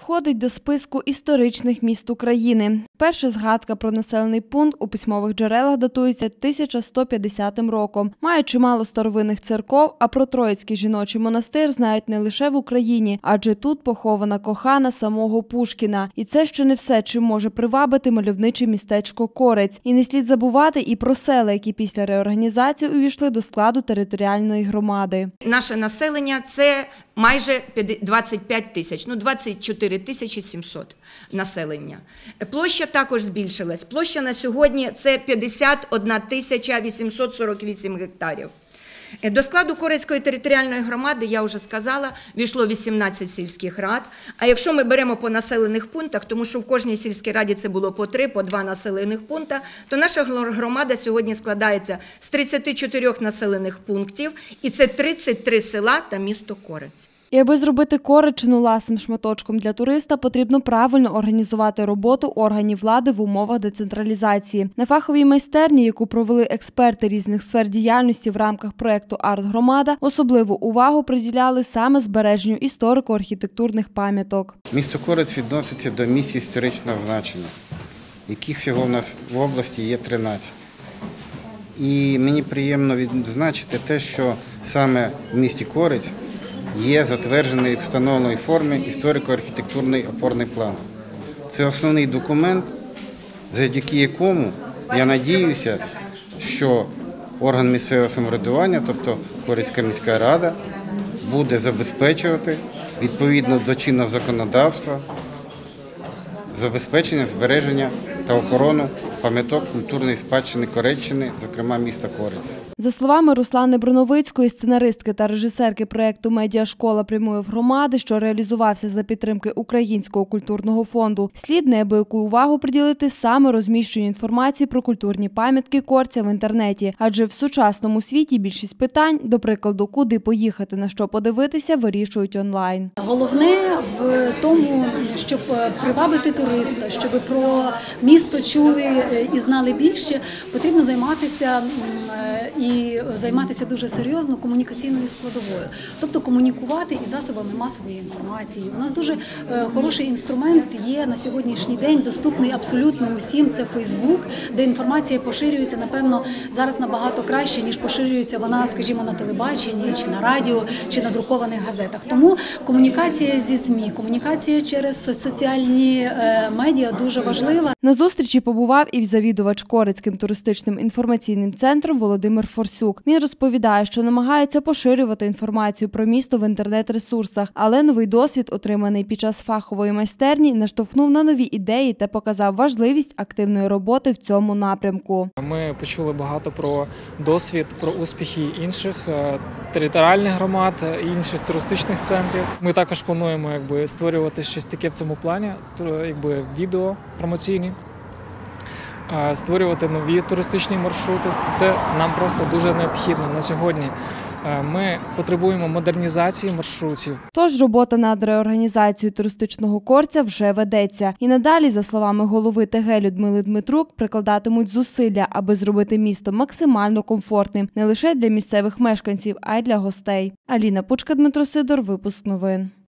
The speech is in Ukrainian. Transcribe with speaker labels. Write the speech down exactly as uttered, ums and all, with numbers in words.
Speaker 1: Входить до списку історичних міст України. Перша згадка про населений пункт у письмових джерелах датується тисяча сто п'ятдесятим роком. Має чимало старовинних церков, а про Троїцький жіночий монастир знають не лише в Україні, адже тут похована кохана самого Пушкіна. І це ще не все, чим може привабити мальовниче містечко Корець. І не слід забувати і про села, які після реорганізації увійшли до складу територіальної громади.
Speaker 2: Наше населення – це майже двадцять п'ять тисяч, ну двадцять чотири тисячі сімсот населення. Площа також збільшилась. Площа на сьогодні – це п'ятдесят одна тисяча вісімсот сорок вісім гектарів. До складу Корецької територіальної громади, я вже сказала, війшло вісімнадцять сільських рад. А якщо ми беремо по населених пунктах, тому що в кожній сільській раді це було по три, по два населених пункта, то наша громада сьогодні складається з тридцяти чотирьох населених пунктів, і це тридцять три села та місто Корець.
Speaker 1: І аби зробити Кореччину ласим шматочком для туриста, потрібно правильно організувати роботу органів влади в умовах децентралізації. На фаховій майстерні, яку провели експерти різних сфер діяльності в рамках проєкту «Арт-громада», особливу увагу приділяли саме збереженню історико-архітектурних пам'яток.
Speaker 3: Місто Корець відноситься до місць історичного значення, яких всього в нас в області є тринадцять. І мені приємно відзначити те, що саме в місті Корець є затверджений в встановленій формі історико-архітектурний опорний план. Це основний документ, завдяки якому, я надіюся, що орган місцевого самоврядування, тобто Корецька міська рада, буде забезпечувати відповідно до чинного законодавства забезпечення, збереження та охорону пам'яток культурної спадщини Кореччини, зокрема міста Корець.
Speaker 1: За словами Руслани Броновицької, сценаристки та режисерки проєкту «Медіашкола прямої громади», що реалізувався за підтримки Українського культурного фонду, слід неабияку увагу приділити саме розміщенню інформації про культурні пам'ятки Корця в інтернеті. Адже в сучасному світі більшість питань, до прикладу, куди поїхати, на що подивитися, вирішують онлайн.
Speaker 4: Головне в тому, щоб привабити туриста, щоб про місто чули і знали більше, потрібно займатися і займатися дуже серйозно комунікаційною складовою. Тобто комунікувати із засобами масової інформації. У нас дуже хороший інструмент є на сьогоднішній день, доступний абсолютно усім, це Фейсбук, де інформація поширюється, напевно, зараз набагато краще, ніж поширюється вона, скажімо, на телебаченні, чи на радіо, чи на друкованих газетах. Тому комунікація зі ЗМІ, комунікація через соціальні медіа дуже важлива.
Speaker 1: На зустрічі побував і завідувач Корецьким туристичним інформаційним центром Володимир Форсюк. Він розповідає, що намагаються поширювати інформацію про місто в інтернет-ресурсах, але новий досвід, отриманий під час фахової майстерні, наштовхнув на нові ідеї та показав важливість активної роботи в цьому напрямку.
Speaker 5: Ми почули багато про досвід, про успіхи інших територіальних громад, інших туристичних центрів. Ми також плануємо якби створювати щось таке в цьому плані, якби відео промоційні, створювати нові туристичні маршрути. Це нам просто дуже необхідно на сьогодні. Ми потребуємо модернізації маршрутів.
Speaker 1: Тож робота над реорганізацією туристичного Корця вже ведеться. І надалі, за словами голови ТГ Людмили Дмитрук, прикладатимуть зусилля, аби зробити місто максимально комфортним не лише для місцевих мешканців, а й для гостей. Аліна Пучка, Дмитро Сидор, випуск новин.